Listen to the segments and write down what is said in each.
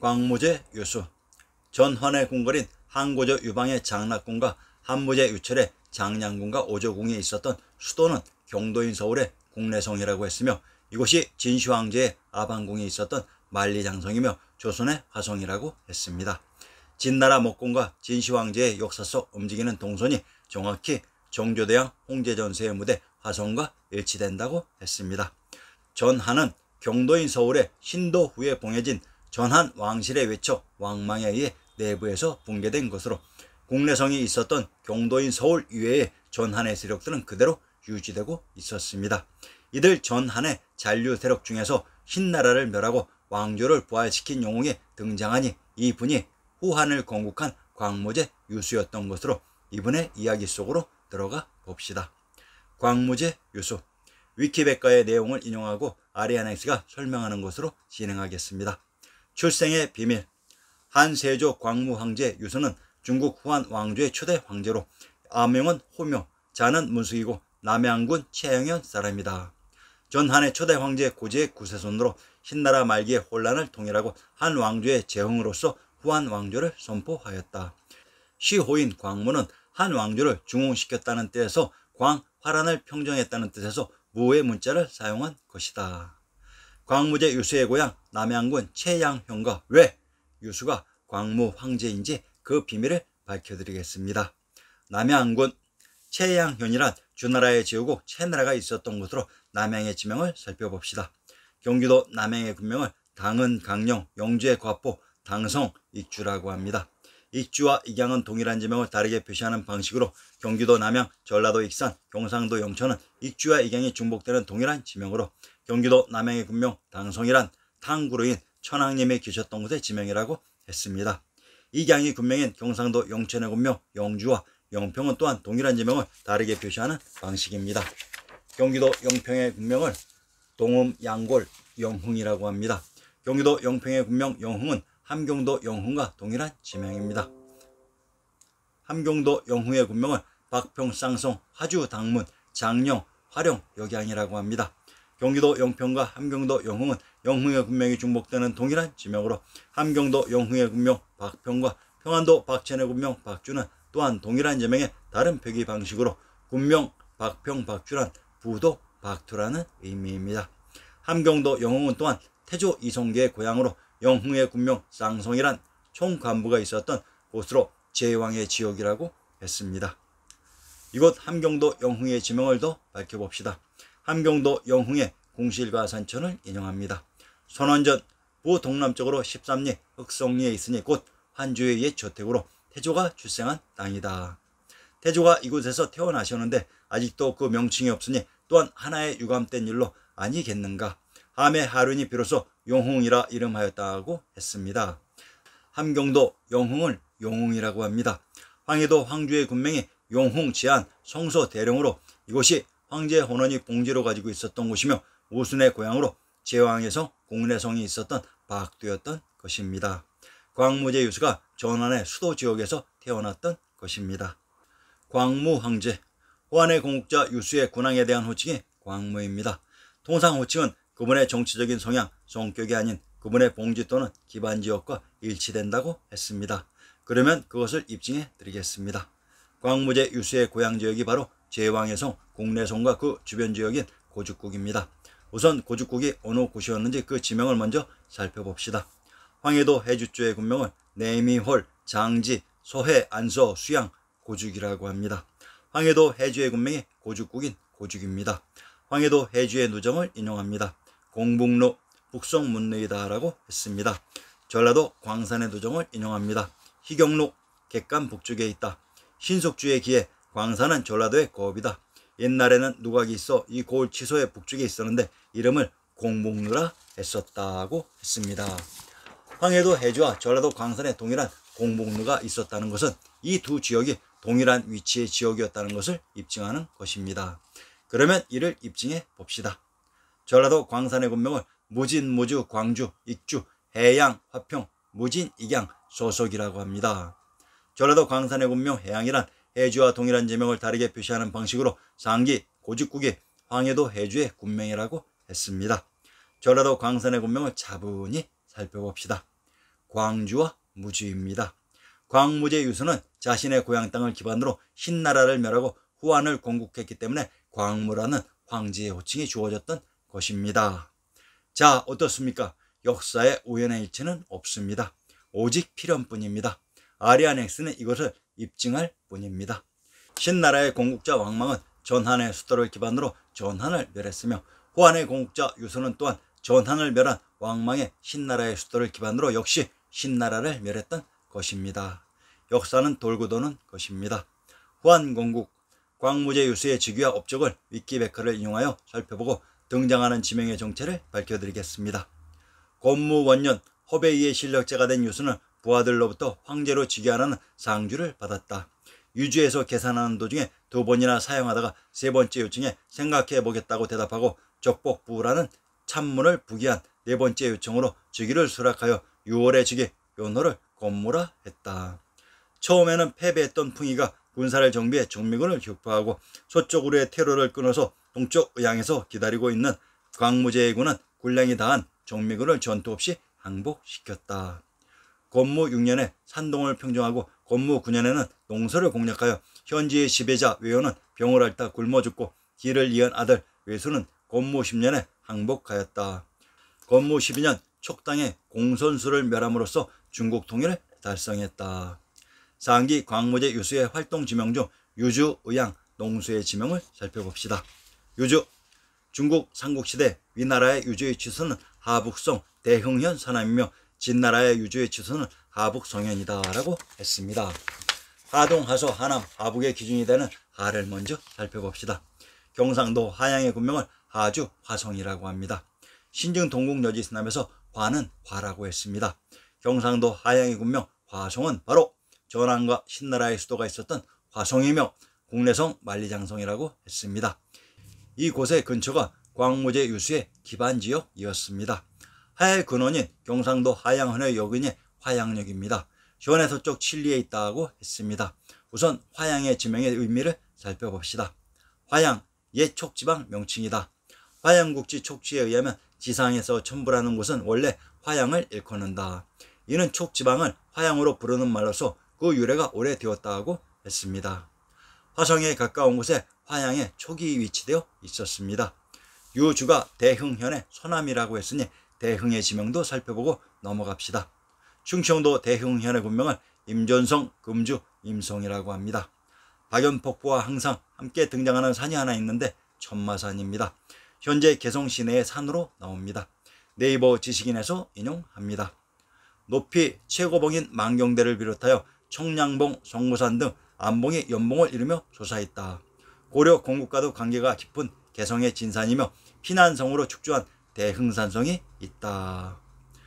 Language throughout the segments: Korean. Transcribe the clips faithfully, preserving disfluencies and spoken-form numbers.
광무제 유수. 전환의 궁궐인 항고조 유방의 장락궁과 한무제 유철의 장량궁과 오조궁에 있었던 수도는 경도인 서울의 국내성이라고 했으며, 이곳이 진시황제의 아방궁에 있었던 만리장성이며 조선의 화성이라고 했습니다. 진나라 목공과 진시황제의 역사 속 움직이는 동선이 정확히 정조대왕 홍제전세의 무대 화성과 일치된다고 했습니다. 전하는 경도인 서울의 신도 후에 봉해진 전한 왕실의 외척 왕망에 의해 내부에서 붕괴된 것으로, 국내성이 있었던 경도인 서울 이외의 전한의 세력들은 그대로 유지되고 있었습니다. 이들 전한의 잔류 세력 중에서 신나라를 멸하고 왕조를 부활시킨 영웅이 등장하니 이분이 후한을 건국한 광무제 유수였던 것으로 이분의 이야기 속으로 들어가 봅시다. 광무제 유수. 위키백과의 내용을 인용하고 아리아넥스가 설명하는 것으로 진행하겠습니다. 출생의 비밀. 한세조 광무황제 유수는 중국 후한 왕조의 초대 황제로, 아명은 호묘, 자는 문숙이고 남양군 채영현 사람이다. 전한의 초대 황제 고지의 구세손으로 신나라 말기의 혼란을 통일하고 한 왕조의 재흥으로서 후한 왕조를 선포하였다. 시호인 광무는 한 왕조를 중흥시켰다는 뜻에서 광, 화란을 평정했다는 뜻에서 무의 문자를 사용한 것이다. 광무제 유수의 고향 남양군 채양현과 왜 유수가 광무 황제인지 그 비밀을 밝혀드리겠습니다. 남양군 채양현이란 주나라의 지역국 채나라가 있었던 곳으로 남양의 지명을 살펴봅시다. 경기도 남양의 군명을 당은, 강령, 영주의 과포, 당성, 익주라고 합니다. 익주와 익양은 동일한 지명을 다르게 표시하는 방식으로 경기도 남양, 전라도 익산, 경상도 영천은 익주와 익양이 중복되는 동일한 지명으로, 경기도 남양의 군명 당성이란 탕구루인 천황님이 계셨던 곳의 지명이라고 했습니다. 익양이 군명인 경상도 영천의 군명 영주와 영평은 또한 동일한 지명을 다르게 표시하는 방식입니다. 경기도 영평의 군명을 동음, 양골, 영흥이라고 합니다. 경기도 영평의 군명 영흥은 함경도 영흥과 동일한 지명입니다. 함경도 영흥의 군명을 박평, 쌍성, 화주, 당문, 장령, 화령, 역양이라고 합니다. 경기도 영평과 함경도 영흥은 영흥의 군명이 중복되는 동일한 지명으로, 함경도 영흥의 군명 박평과 평안도 박천의 군명 박주는 또한 동일한 지명의 다른 표기 방식으로 군명 박평, 박주란 부도 박투라는 의미입니다. 함경도 영흥은 또한 태조 이성계의 고향으로 영흥의 군명 쌍성이란 총관부가 있었던 곳으로 제왕의 지역이라고 했습니다. 이곳 함경도 영흥의 지명을 더 밝혀봅시다. 함경도 영흥의 궁실과 산천을 인용합니다. 선원전 부동남쪽으로 십삼 리 흑성리에 있으니 곧 환주의 옛 저택으로 태조가 출생한 땅이다. 태조가 이곳에서 태어나셨는데 아직도 그 명칭이 없으니 또한 하나의 유감된 일로 아니겠는가. 함의 하륜이 비로소 영흥이라 이름하였다고 했습니다. 함경도 영흥을 영흥이라고 합니다. 황해도 황주의 군명이 영흥 제한 성서 대령으로 이곳이 황제 혼원이 봉지로 가지고 있었던 곳이며 우순의 고향으로 제왕에서 공내성이 있었던 박두였던 것입니다. 광무제 유수가 전환의 수도 지역에서 태어났던 것입니다. 광무 황제. 호환의 건국자 유수의 군왕에 대한 호칭이 광무입니다. 통상 호칭은 그분의 정치적인 성향, 성격이 아닌 그분의 봉지 또는 기반 지역과 일치된다고 했습니다. 그러면 그것을 입증해 드리겠습니다. 광무제 유수의 고향 지역이 바로 제왕의 성, 공내성과 그 주변 지역인 고죽국입니다. 우선 고죽국이 어느 곳이었는지 그 지명을 먼저 살펴봅시다. 황해도 해주주의 군명을 내미홀, 장지, 소해, 안서, 수양, 고죽이라고 합니다. 황해도 해주의 군명이 고죽국인 고죽입니다. 황해도 해주의 누정을 인용합니다. 공북루, 북송문루이다라고 했습니다. 전라도 광산의 누정을 인용합니다. 희경루, 객간 북쪽에 있다. 신속주의 기에 광산은 전라도의 거업이다. 옛날에는 누각이 있어 이 고을 치소의 북쪽에 있었는데 이름을 공북루라 했었다고 했습니다. 황해도 해주와 전라도 광산에 동일한 공북루가 있었다는 것은 이 두 지역이 동일한 위치의 지역이었다는 것을 입증하는 것입니다. 그러면 이를 입증해 봅시다. 전라도 광산의 군명을 무진, 무주, 광주, 익주, 해양, 화평, 무진, 익양, 소속이라고 합니다. 전라도 광산의 군명 해양이란 해주와 동일한 지명을 다르게 표시하는 방식으로 상기, 고죽국이 황해도 해주의 군명이라고 했습니다. 전라도 광산의 군명을 차분히 살펴봅시다. 광주와 무주입니다. 광무제 유수는 자신의 고향 땅을 기반으로 신나라를 멸하고 후한을 건국했기 때문에 광무라는 황제의 호칭이 주어졌던 것입니다. 자, 어떻습니까? 역사에 우연의 일치는 없습니다. 오직 필연뿐입니다. 아리아넥스는 이것을 입증할 뿐입니다. 신나라의 건국자 왕망은 전한의 수도를 기반으로 전한을 멸했으며 후한의 건국자 유수는 또한 전한을 멸한 왕망의 신나라의 수도를 기반으로 역시 신나라를 멸했던 것입니다. 역사는 돌고 도는 것입니다. 후한 건국, 광무제 유수의 직위와 업적을 위키백과를 이용하여 살펴보고 등장하는 지명의 정체를 밝혀드리겠습니다. 건무원년 허베이의 실력자가 된 유수는 부하들로부터 황제로 즉위하라는 상주를 받았다. 유주에서 계산하는 도중에 두 번이나 사용하다가 세 번째 요청에 생각해보겠다고 대답하고 적복부라는 참문을 부기한 네 번째 요청으로 즉위를 수락하여 유월에 즉위, 연호를 건무라 했다. 처음에는 패배했던 풍이가 군사를 정비해 정미군을 격파하고 서쪽으로의 퇴로를 끊어서 동쪽 의향에서 기다리고 있는 광무제의 군은 군량이 다한 정미군을 전투 없이 항복시켰다. 건무 육 년에 산동을 평정하고 건무 구 년에는 농서를 공략하여 현지의 지배자 외호는 병을 앓다 굶어 죽고 길을 이은 아들 외수는 건무 십 년에 항복하였다. 건무 십이 년 촉당에 공손수를 멸함으로써 중국 통일을 달성했다. 상기 광무제 유수의 활동 지명 중 유주, 의양, 농수의 지명을 살펴봅시다. 유주, 중국 삼국시대 위나라의 유주의 취소는 하북성 대흥현 사남이며 진나라의 유주의 취소는 하북성현이다 라고 했습니다. 하동, 하서, 하남, 하북의 기준이 되는 하를 먼저 살펴봅시다. 경상도 하양의 군명을 하주, 화성이라고 합니다. 신증 동국여지스남에서 화는 화라고 했습니다. 경상도 하양의 군명 화성은 바로 전한과 신나라의 수도가 있었던 화성이며 국내성 만리장성이라고 했습니다. 이곳의 근처가 광무제 유수의 기반지역이었습니다. 하의 근원인 경상도 하양현의 여근이 화양역입니다. 현해 서쪽 칠리에 있다고 했습니다. 우선 화양의 지명의 의미를 살펴봅시다. 화양, 옛 촉지방 명칭이다. 화양국지 촉지에 의하면 지상에서 첨부라는 곳은 원래 화양을 일컫는다. 이는 촉지방을 화양으로 부르는 말로서 그 유래가 오래되었다고 했습니다. 화성에 가까운 곳에 화양의 촉이 위치되어 있었습니다. 유주가 대흥현의 소남이라고 했으니 대흥의 지명도 살펴보고 넘어갑시다. 충청도 대흥현의 군명을 임전성, 금주, 임성이라고 합니다. 박연폭포와 항상 함께 등장하는 산이 하나 있는데 천마산입니다. 현재 개성 시내의 산으로 나옵니다. 네이버 지식인에서 인용합니다. 높이 최고봉인 만경대를 비롯하여 청량봉, 성무산 등 안봉이 연봉을 이루며 솟아있다. 고려 건국과도 관계가 깊은 개성의 진산이며 피난성으로 축조한 대흥산성이 있다.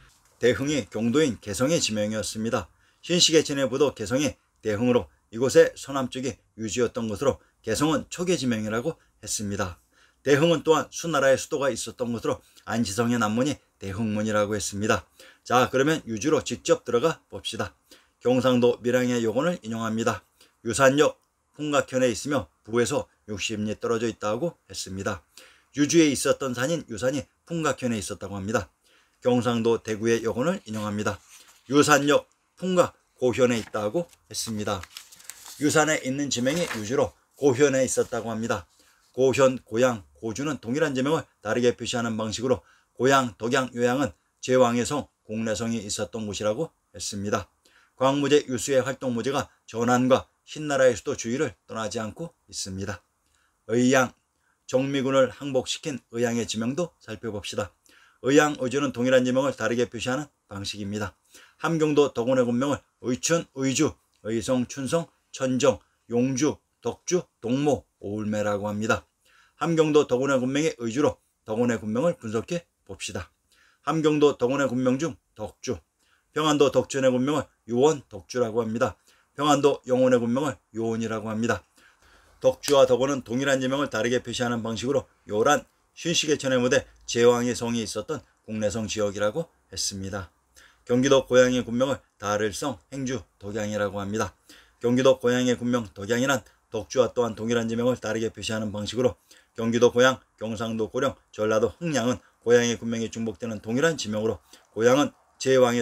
대흥이 경도인 개성의 지명이었습니다. 신식의 진해부도 개성이 대흥으로 이곳의 서남쪽이 유지였던 것으로 개성은 촉의 지명이라고 했습니다. 대흥은 또한 수나라의 수도가 있었던 것으로 안시성의 남문이 대흥문이라고 했습니다. 자, 그러면 유주로 직접 들어가 봅시다. 경상도 밀양의 요건을 인용합니다. 유산역 풍각현에 있으며 부에서 육십 리 떨어져 있다고 했습니다. 유주에 있었던 산인 유산이 풍각현에 있었다고 합니다. 경상도 대구의 요건을 인용합니다. 유산역 풍각 고현에 있다고 했습니다. 유산에 있는 지명이 유주로 고현에 있었다고 합니다. 고현, 고양, 고주는 동일한 지명을 다르게 표시하는 방식으로 고양, 덕양, 요양은 제왕의 성, 공내성이 있었던 곳이라고 했습니다. 광무제 유수의 활동 무제가 전한과 신나라의 수도 주위를 떠나지 않고 있습니다. 의양, 정미군을 항복시킨 의양의 지명도 살펴봅시다. 의양, 의주는 동일한 지명을 다르게 표시하는 방식입니다. 함경도 덕원의 군명을 의춘, 의주, 의성, 춘성, 천정, 용주, 덕주, 동모, 오울매라고 합니다. 함경도 덕원의 군명이 의주로 덕원의 군명을 분석해 봅시다. 함경도 덕원의 군명 중 덕주, 평안도 덕준의 군명을 요원, 덕주라고 합니다. 평안도 영원의 군명을 요원이라고 합니다. 덕주와 덕원은 동일한 지명을 다르게 표시하는 방식으로 요란, 신식의천의 무대 제왕의 성이 있었던 국내성 지역이라고 했습니다. 경기도 고양의 군명을 다를성, 행주, 덕양이라고 합니다. 경기도 고양의 군명 덕양이란 덕주와 또한 동일한 지명을 다르게 표시하는 방식으로 경기도 고양, 경상도 고령, 전라도 흥양은 고양의 군명이 중복되는 동일한 지명으로 고양은 제왕의 성,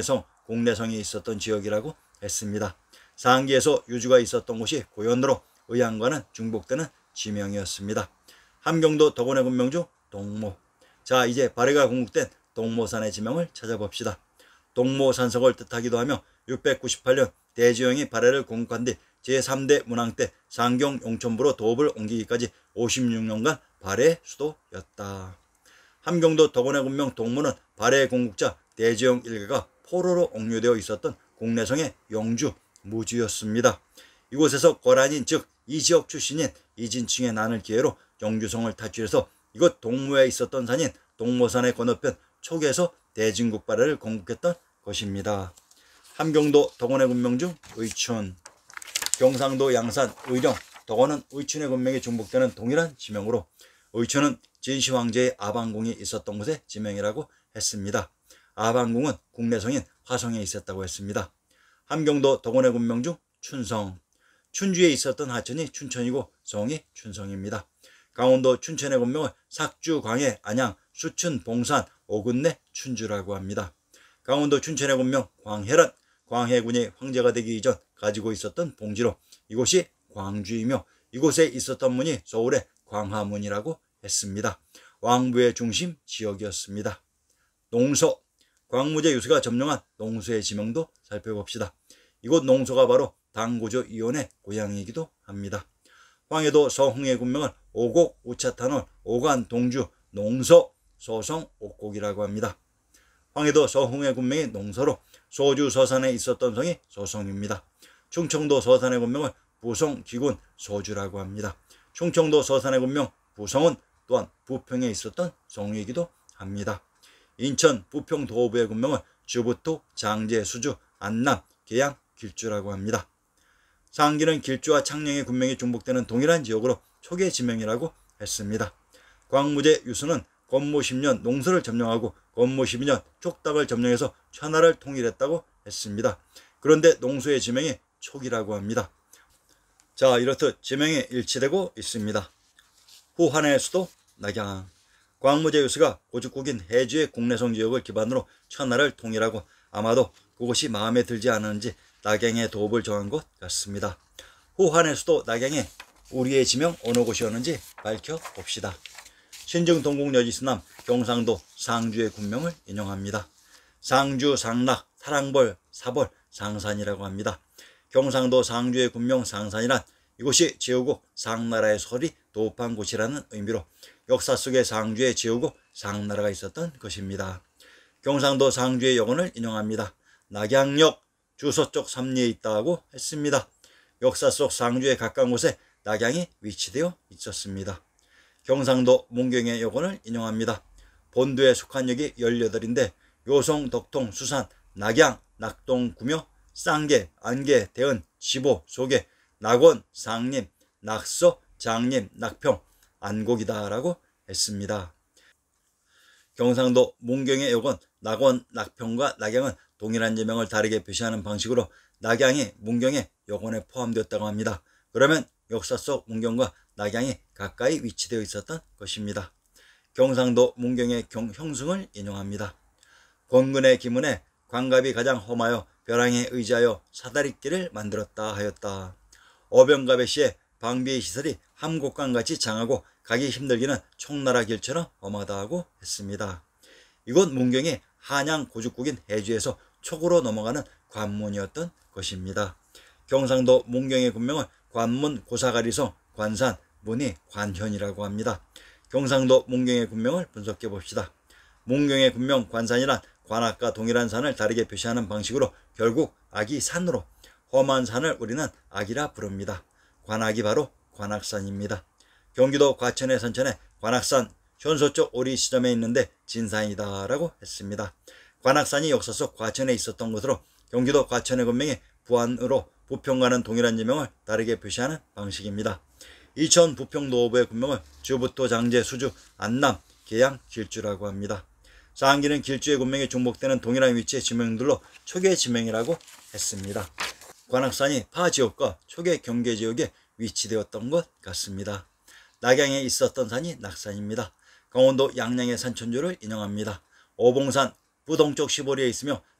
국내성이 있었던 지역이라고 했습니다. 상기에서 유주가 있었던 곳이 고현으로 의향과는 중복되는 지명이었습니다. 함경도 덕원의 군명 중 동모. 자, 이제 발해가 공국된 동모산의 지명을 찾아봅시다. 동모산석을 뜻하기도 하며 육백구십팔 년 대지영이 발해를 공국한 뒤 제삼 대 문왕 때 상경 용천부로 도읍을 옮기기까지 오십육 년간 발해의 수도였다. 함경도 덕원의 군명 동모는 발해의 공국자 대지영 일가가 포로로 옥류되어 있었던 국내성의 영주 무주였습니다. 이곳에서 거란인 즉 이 지역 출신인 이진충의 난을 기회로 영주성을 탈출해서 이곳 동모에 있었던 산인 동모산의 건너편 촉에서 대진국 발해를 건국했던 것입니다. 함경도 덕원의 군명 중 의춘. 경상도 양산, 의령, 덕원은 의춘의 군명이 중복되는 동일한 지명으로 의춘은 진시황제의 아방궁이 있었던 곳의 지명이라고 했습니다. 아방궁은 국내성인 화성에 있었다고 했습니다. 함경도 덕원의 군명 중 춘성. 춘주에 있었던 하천이 춘천이고 성이 춘성입니다. 강원도 춘천의 군명을 삭주, 광해, 안양, 수춘, 봉산, 오군내, 춘주라고 합니다. 강원도 춘천의 군명 광해란 광해군이 황제가 되기 이전 가지고 있었던 봉지로 이곳이 광주이며 이곳에 있었던 문이 서울의 광화문이라고 했습니다. 왕부의 중심 지역이었습니다. 농서. 광무제 유수가 점령한 농서의 지명도 살펴봅시다. 이곳 농서가 바로 당고조 이온의 고향이기도 합니다. 황해도 서흥의 군명을 오곡, 우차탄월, 오간, 동주, 농서, 소성, 옥곡이라고 합니다. 황해도 서흥의 군명이 농서로 소주 서산에 있었던 성이 소성입니다. 충청도 서산의 군명을 부성, 기군, 소주라고 합니다. 충청도 서산의 군명 부성은 또한 부평에 있었던 성이기도 합니다. 인천 부평 도부의 군명을 주부토, 장제, 수주, 안남, 계양, 길주라고 합니다. 상기는 길주와 창녕의 군명이 중복되는 동일한 지역으로 촉의 지명이라고 했습니다. 광무제 유수는 건모 십 년 농서를 점령하고 건모 십이 년 촉닥을 점령해서 천하를 통일했다고 했습니다. 그런데 농서의 지명이 촉이라고 합니다. 자, 이렇듯 지명이 일치되고 있습니다. 후한의 수도 낙양. 광무제 유수가 고죽국인 해주의 국내성 지역을 기반으로 천하를 통일하고 아마도 그것이 마음에 들지 않았는지 낙양에 도읍을 정한 것 같습니다. 후한의 수도 낙양에 우리의 지명 어느 곳이었는지 밝혀봅시다. 신증 동국 여지스남 경상도 상주의 군명을 인용합니다. 상주, 상락, 사랑벌, 사벌, 상산이라고 합니다. 경상도 상주의 군명 상산이란 이곳이 제후국 상나라의 설이 도읍한 곳이라는 의미로 역사 속에 상주의 제후국 상나라가 있었던 것입니다. 경상도 상주의 여건을 인용합니다. 낙양역 주서쪽 삼리에 있다고 했습니다. 역사 속 상주에 가까운 곳에 낙양이 위치되어 있었습니다. 경상도 문경의 여건을 인용합니다. 본도에 속한 역이 열여덟인데 요성, 덕통, 수산, 낙양, 낙동, 구묘, 쌍계, 안계, 대은, 지보, 소계, 낙원, 상림, 낙서, 장림, 낙평, 안곡이다라고 했습니다. 경상도 문경의 여건 낙원, 낙평과 낙양은 동일한 지명을 다르게 표시하는 방식으로 낙양이 문경의 여건에 포함되었다고 합니다. 그러면 역사 속 문경과 낙양이 가까이 위치되어 있었던 것입니다. 경상도 문경의 경, 형승을 인용합니다. 권근의 기문에 광갑이 가장 험하여 벼랑에 의지하여 사다리길을 만들었다 하였다. 어병갑의 시에 방비의 시설이 함곡강같이 장하고 가기 힘들기는 총나라 길처럼 험하다고 했습니다. 이곳 문경이 한양 고죽국인 해주에서 촉으로 넘어가는 관문이었던 것입니다. 경상도 문경의 군명은 관문, 고사가리성, 관산, 문이, 관현이라고 합니다. 경상도 문경의 군명을 분석해 봅시다. 문경의 군명 관산이란 관악과 동일한 산을 다르게 표시하는 방식으로 결국 악이 산으로 험한 산을 우리는 악이라 부릅니다. 관악이 바로 관악산입니다. 경기도 과천의 선천에 관악산 현서쪽 오리시점에 있는데 진산이다 라고 했습니다. 관악산이 역사 속 과천에 있었던 것으로 경기도 과천의 군명이 부안으로 부평과는 동일한 지명을 다르게 표시하는 방식입니다. 이천 부평 노부의 군명을 주부토, 장제, 수주, 안남, 계양, 길주라고 합니다. 상기는 길주의 군명이 중복되는 동일한 위치의 지명들로 촉의 지명이라고 했습니다. 관악산이 파지역과 촉의 경계지역에 위치되었던 것 같습니다. 낙양에 있었던 산이 낙산입니다. 강원도 양양의 산천주를 인용합니다. 오봉산 부동쪽 시보리에 있으며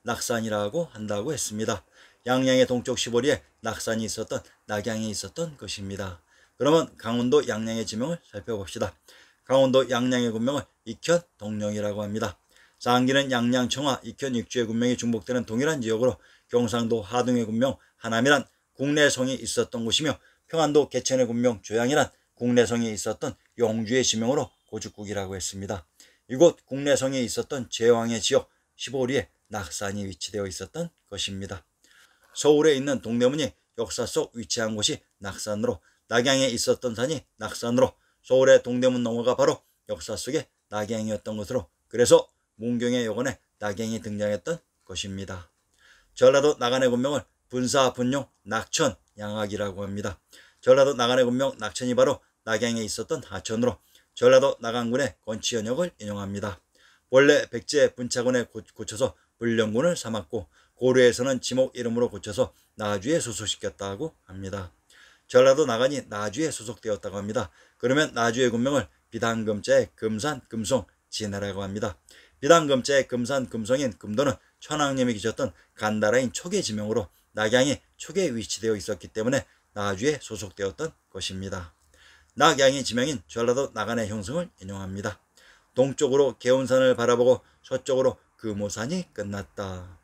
낙산이라고 한다고 했습니다. 양양의 동쪽 시보리에 낙산이 있었던 낙양이 있었던 것입니다. 그러면 강원도 양양의 지명을 살펴봅시다. 강원도 양양의 군명을 익현 동령이라고 합니다. 상기는 양양 청하 익현 익주의 군명이 중복되는 동일한 지역으로 경상도 하동의 군명 하남이란 국내성이 있었던 곳이며 평안도 개천의 군명 조양이란 국내성이 있었던 영주의 지명으로 고죽국이라고 했습니다. 이곳 국내성이 있었던 제왕의 지역 시보리에 낙산이 위치되어 있었던 것입니다. 서울에 있는 동대문이 역사 속 위치한 곳이 낙산으로, 낙양에 있었던 산이 낙산으로, 서울의 동대문 넘어가 바로 역사 속의 낙양이었던 것으로, 그래서 문경의 여관에 낙양이 등장했던 것입니다. 전라도 나간의 군명을 분사 분용 낙천 양학이라고 합니다. 전라도 나간의 군명 낙천이 바로 낙양에 있었던 하천으로 전라도 나간군의 건치현역을 인용합니다. 원래 백제 분차군에 고쳐서 불령군을 삼았고 고려에서는 지목 이름으로 고쳐서 나주에 소속시켰다고 합니다. 전라도 나간이 나주에 소속되었다고 합니다. 그러면 나주의 군명을 비단금자의 금산, 금송, 진해라고 합니다. 비단금자의 금산, 금송인 금도는 천황님이 계셨던 간다라인 촉의 지명으로 낙양이 촉에 위치되어 있었기 때문에 나주에 소속되었던 것입니다. 낙양의 지명인 전라도 나간의 형성을 인용합니다. 동쪽으로 개운산을 바라보고 서쪽으로 금오산이 끝났다.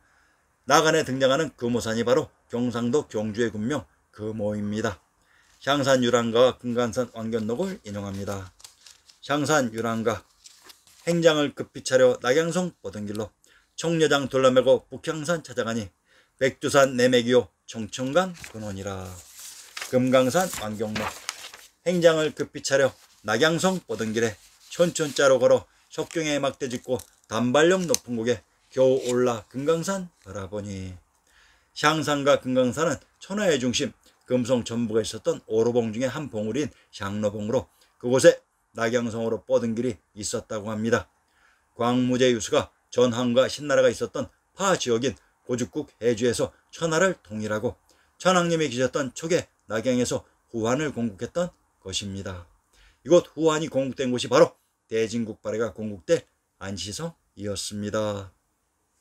나간에 등장하는 금오산이 바로 경상도 경주의 군명 금오입니다. 향산 유랑가와 금강산 왕견록을 인용합니다. 향산 유랑가 행장을 급히 차려 낙양성 뻗은 길로 청려장 둘러매고 북향산 찾아가니 백두산 내매기요 청천간 근원이라. 금강산 왕경록 행장을 급히 차려 낙양성 뻗은 길에 천천자로 걸어 석경에 막대 짚고 단발령 높은 곳에 겨우 올라 금강산 바라보니. 향산과 금강산은 천하의 중심 금성 전부가 있었던 오로봉 중에 한 봉우리인 향로봉으로 그곳에 낙양성으로 뻗은 길이 있었다고 합니다. 광무제 유수가 전황과 신나라가 있었던 파 지역인 고죽국 해주에서 천하를 통일하고 천황님이 계셨던 촉의 낙양에서 후한을 건국했던 것입니다. 이곳 후한이 건국된 곳이 바로 대진국 발해가 건국될 안시성이었습니다.